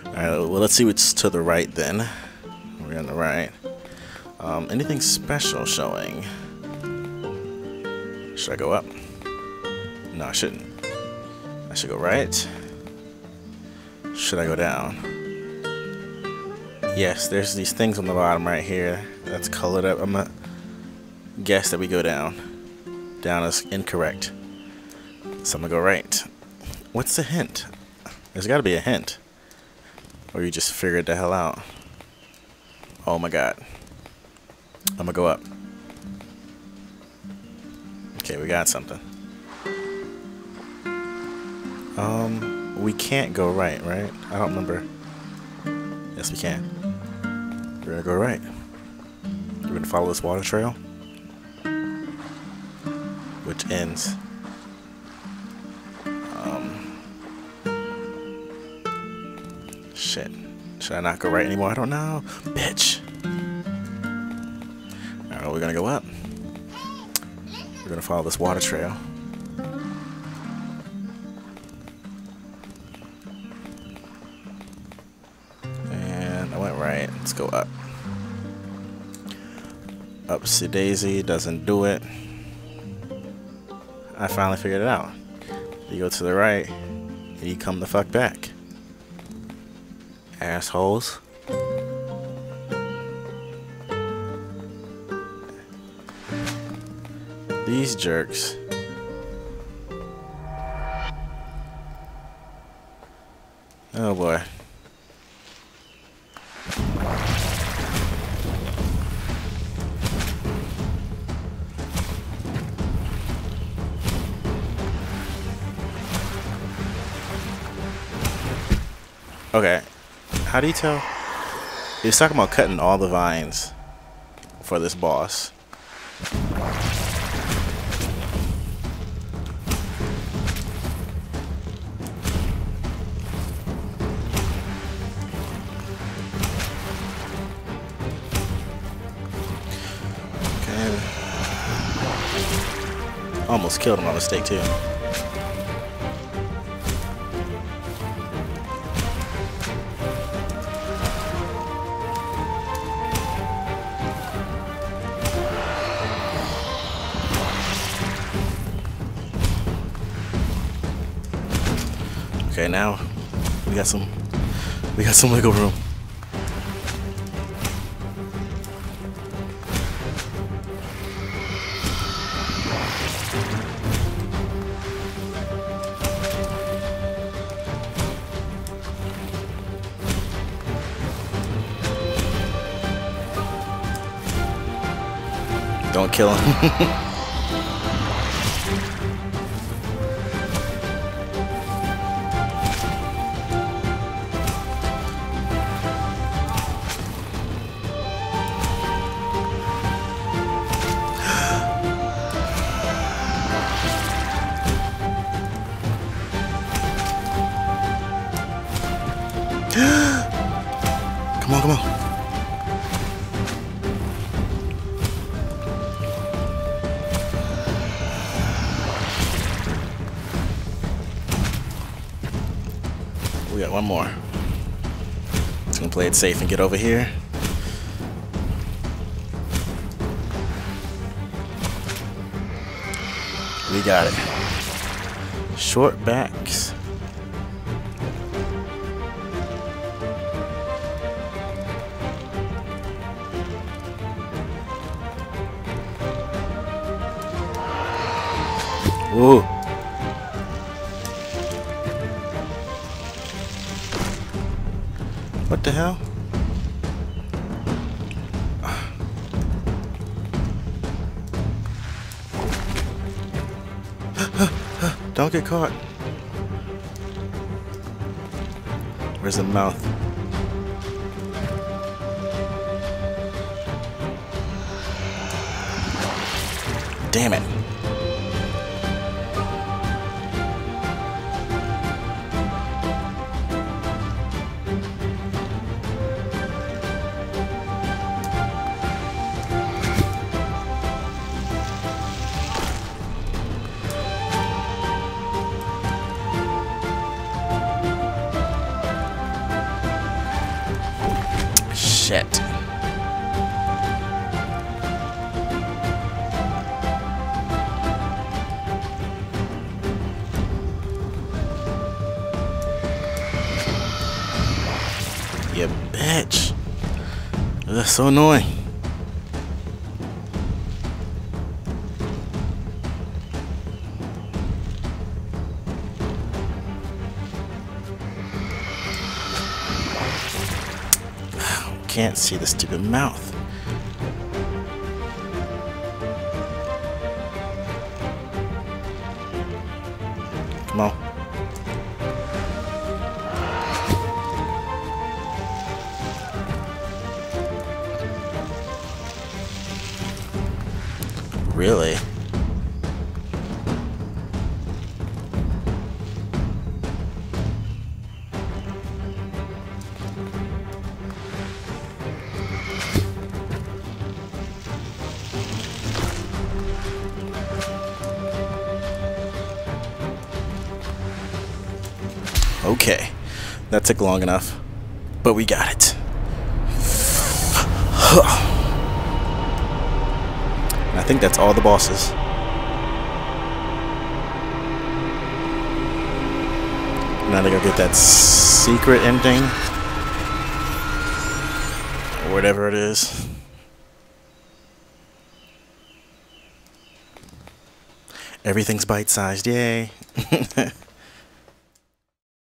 Alright, well, let's see what's to the right then. We're on the right. Anything special showing? Should I go up? No, I shouldn't. I should go right. Should I go down? Yes, there's these things on the bottom right here that's colored up. I'm gonna guess that we go down. Down is incorrect. So I'm gonna go right. What's the hint? There's gotta be a hint. Or you just figured the hell out. Oh my god. I'm gonna go up. Okay, we got something. We can't go right? I don't remember. Yes, we can. We're gonna go right. We're gonna follow this water trail, which ends. Shit. Should I not go right anymore? I don't know. Bitch. Alright, we're gonna go up. We're gonna follow this water trail. And I went right. Let's go up. Upsy daisy doesn't do it. I finally figured it out. You go to the right, and you come the fuck back. Assholes. These jerks. Oh boy. Okay. How do you tell? He was talking about cutting all the vines for this boss. Okay. Almost killed him by mistake too. Okay, now we got some wiggle room. Don't kill him. Come on, come on. We got one more. Just gonna play it safe and get over here. We got it. Short backs. Ooh. What the hell? Don't get caught. Where's the mouth? Damn it. Shit. You bitch. That's so annoying. Can't see the stupid mouth. Come on. Really? Okay, that took long enough, but we got it. And I think that's all the bosses. Now to go get that secret ending, or whatever it is. Everything's bite-sized, yay.